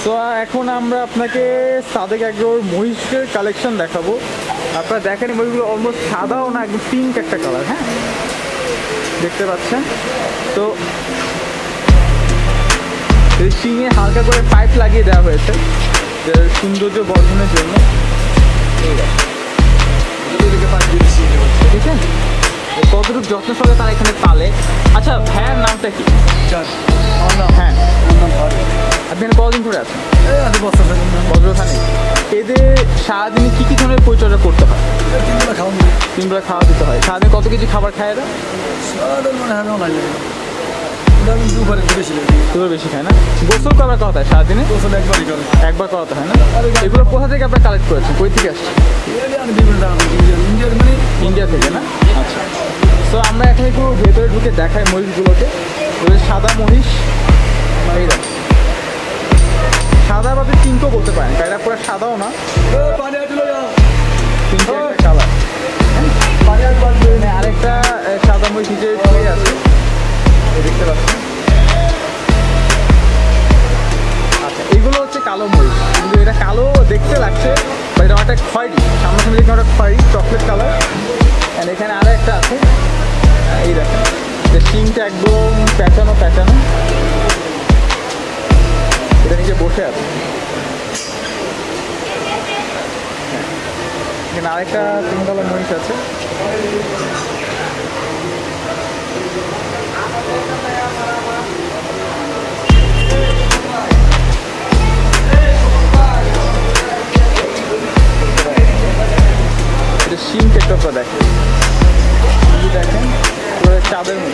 তো এখন আমরা আপনাকে সাদেক এগ্রোর মহিষের কালেকশন দেখাবো। আপনারা দেখেন মহিষগুলো অলমোস্ট সাদাও না, একদম পিঙ্ক একটা কালার। হ্যাঁ, দেখতে পাচ্ছেন। তো এই শিঙে হালকা করে পাইপ লাগিয়ে দেওয়া হয়েছে সৌন্দর্য বর্ধনের জন্য। ঠিক আছে, কতটুকু যত্ন সহকারে তারা এখানে পালে। আচ্ছা, হ্যাঁ, নামটা কি? হ্যাঁ, আপনি এখানে কতদিন ধরে আছেন? বজ্রখানে। এদের সারাদিনে কী কী ধরনের পরিচর্যা করতে হয়? 3 বেলা খাওয়া দিতে হয়। সারাদিন কত কেজি খাবার খায় এরা? দুবার বেশি খায় না? গোসল করার কথা হয় সারাদিনে? একবার করাতে হয় না? এগুলো কোথা থেকে আপনারা কালেক্ট করেছেন? কই থেকে আসছে? ইন্ডিয়া থেকে না? আচ্ছা। তো আমরা এখন একটু ভেতরে ঢুকে দেখাই মহিষগুলোকে। ওদের সাদা মহিষ, এইটা সাদা বা পিঙ্কও বলতে পারেন, এটা পুরো সাদাও না, পিঙ্কের একটা কালার। আরেকটা সাদা মহিষ নিচে শুয়ে আছে, দেখতে পাচ্ছেন। আচ্ছা, এইগুলো হচ্ছে কালো মহিষ, কিন্তু এটা কালো দেখতে লাগছে, বা এটা একটা খয়েরি, সামনাসামনি দেখে একটা খয়েরি চকলেট কালার। অ্যান্ড এখানে আরও একটা আছে, এই দেখেন, যে শিংটা একদম প্যাঁচানো প্যাঁচানো, এটা নিচে বসে আছে। এখানে আরেকটা 3 কালার মহিষ আছে। শিং একটা দেখেন, দেখেন চাঁদের মধ্যে।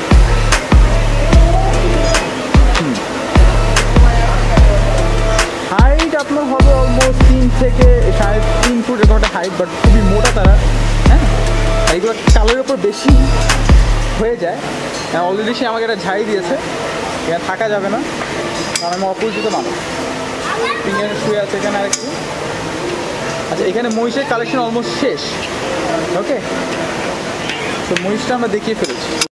হাইট আপনার হবে অলমোস্ট 3 থেকে 3.5 ফুট এরকম একটা হাইট, বাট খুবই মোটা তারা। হ্যাঁ, এইগুলো কালোর ওপর বেশি হয়ে যায়। অলরেডি সে আমাকে একটা ঝাড়ি দিয়েছে, এখানে থাকা যাবে না, কারণ আমি অপরিচিত মানুষ। এখানে শুয়ে আছে এখানে আরেকটু। আচ্ছা, এখানে মহিষের কালেকশন অলমোস্ট শেষ। ওকে, তো মহিষটা আমরা দেখিয়ে ফেলেছি।